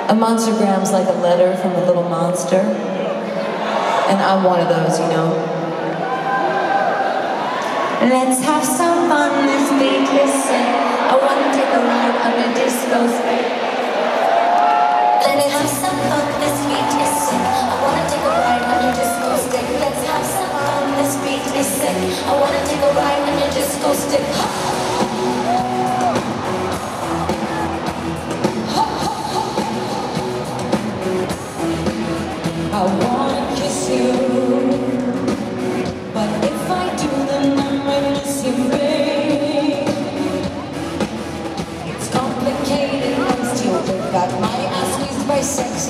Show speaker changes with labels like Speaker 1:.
Speaker 1: A monstergram's like a letter from a little monster. And I'm one of those, you know. Let's have some fun, this beat is sick. I wanna take a ride on the disco stick. Let's have some fun, this beat is sick. I wanna take a ride on your disco stick. Let's have some fun, this beat is sick. I wanna take a ride on your disco stick. I wanna kiss you, but if I do, then I might miss you, babe. It's complicated, I'm still got my ass squeezed by sex.